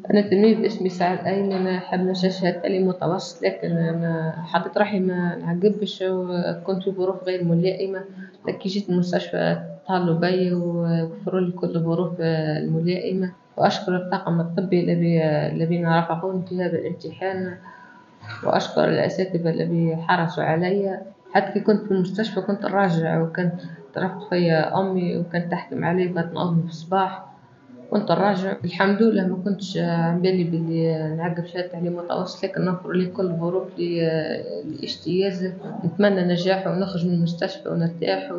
أنا تلميذ اسمي سعد أيمن، حاب نجح شهادة تعليم متوسط، لكن أنا حطيت روحي ما نعقبش وكنت في ظروف غير ملائمة. لكن جيت المستشفى اتصلوا بي ووفروا لي كل الظروف الملائمة، وأشكر الطاقم الطبي الذين رافقوني في هذا الامتحان، وأشكر الأساتذة الذين حرصوا علي. حتى كي كنت في المستشفى كنت نراجع، وكانت ترفق فيا أمي وكانت تحكم علي بقت نأذن في الصباح، كنت نراجع. الحمد لله ما كنتش عبالي باللي نعقب شهادة تعليم متوسط، لكن نوفر لي كل الظروف لاجتياز. نتمنى نجاح ونخرج من المستشفى ونرتاح،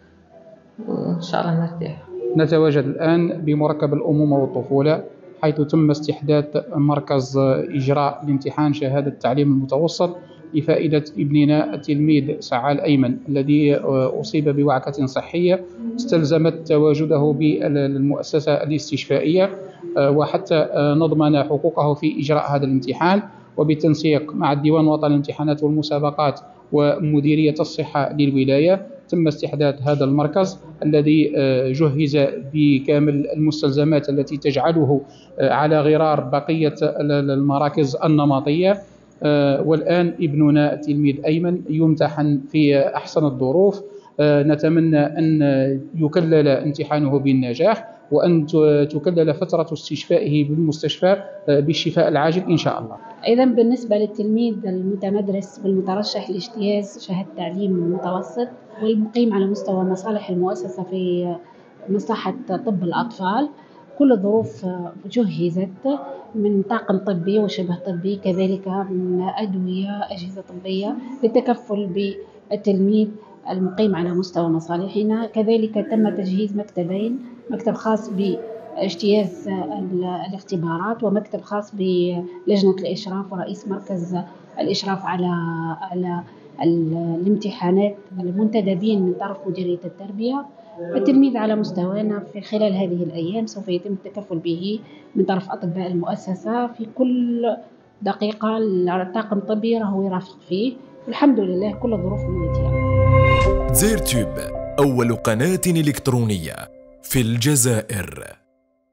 وإن شاء الله نرتاح. نتواجد الآن بمركب الأمومة والطفولة، حيث تم استحداث مركز إجراء لامتحان شهادة التعليم المتوسط لفائدة ابننا التلميذ سعال أيمن الذي أصيب بوعكة صحية استلزمت تواجده بالمؤسسة الاستشفائية، وحتى نضمن حقوقه في إجراء هذا الامتحان، وبالتنسيق مع الديوان الوطني للامتحانات والمسابقات ومديرية الصحة للولاية تم استحداث هذا المركز الذي جهز بكامل المستلزمات التي تجعله على غرار بقية المراكز النمطية. والآن ابننا التلميذ أيمن يمتحن في أحسن الظروف. نتمنى أن يكلل امتحانه بالنجاح، وأن تكلل فترة استشفائه بالمستشفى بالشفاء العاجل إن شاء الله. أيضا بالنسبة للتلميذ المتمدرس والمترشح لاجتياز شهادة تعليم متوسط والمقيم على مستوى مصالح المؤسسة في مصلحة طب الأطفال، كل الظروف جهزت من طاقم طبي وشبه طبي، كذلك من أدوية، أجهزة طبية للتكفل بالتلميذ المقيم على مستوى مصالحنا. كذلك تم تجهيز مكتبين، مكتب خاص باجتياز الاختبارات ومكتب خاص بلجنة الإشراف ورئيس مركز الإشراف على الامتحانات المنتدبين من طرف مديرية التربية. التلميذ على مستوانا في خلال هذه الأيام سوف يتم التكفل به من طرف أطباء المؤسسة في كل دقيقة. الطاقم الطبي راهو يرافق فيه، والحمد لله كل الظروف مواتية. زيرتيوب أول قناة إلكترونية في الجزائر.